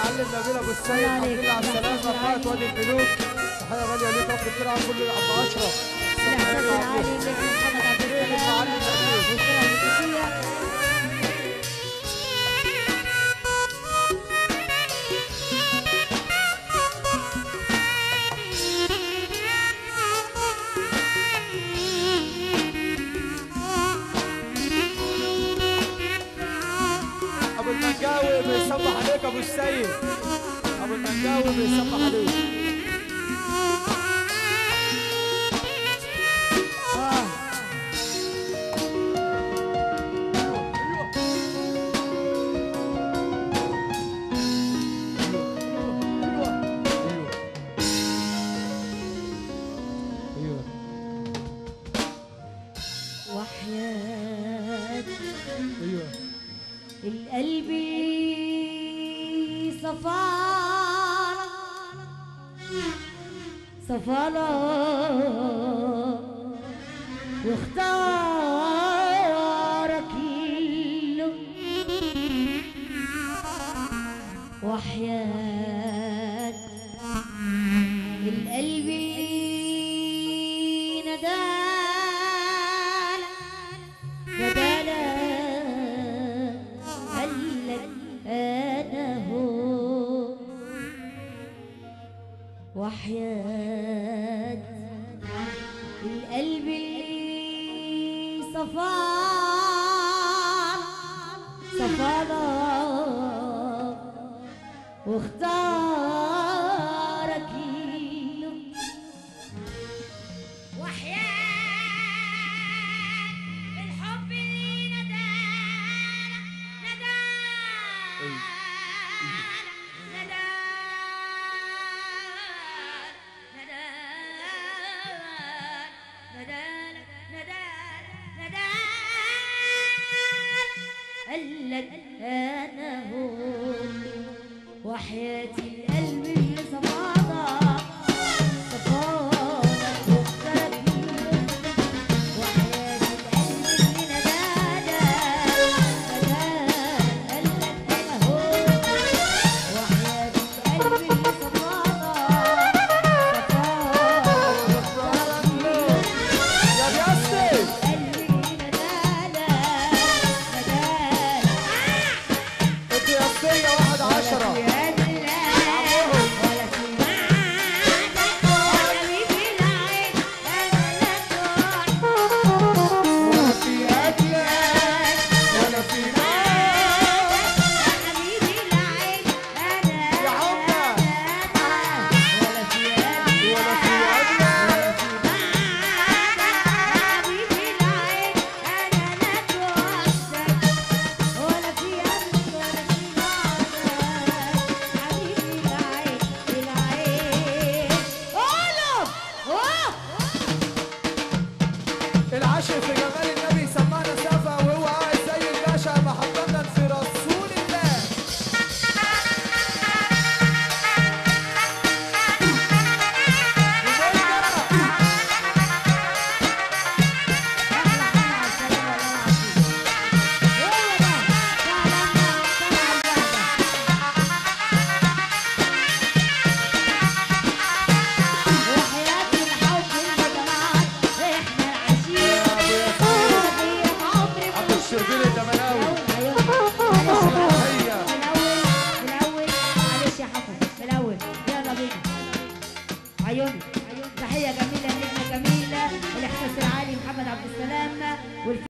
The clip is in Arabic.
معلم نبيل ابو السيد، الحمد لله على السلامه. قائد وادي البنوك، تحيه غاليه ليك، رب تلعب كل العب 10. الاحساس العالي لك محمد عبد السلام والفرقه الموسيقيه. ابو المنجاوي بيصبح عليك ابو السيد، ابو المنجاوي بيصبح عليك. وحياة القلب صفالة صفالة واختارك له. وحياة القلب ندالة ندالة قالك أنا هو. وحياة القلب صفالة صفالة واختارك له. وحياة الحب اللي ندانا ندانا قالك أنا هو. وحياة القلب اللي صفاضة صفاضة واختارك له. وحياة القلب اللي ندانا ندانا قالك أنا هو. وحياة القلب اللي صفاضة صفاضة واختارك له. يا بياسي القياسيه 1-10. العاشق في جمال النبي سمعنا سافة وهو قاعد زي الباشا محمدا في رسول الله. عيوني تحية جميلة، نجمة جميلة، الإحساس العالي محمد عبد السلام.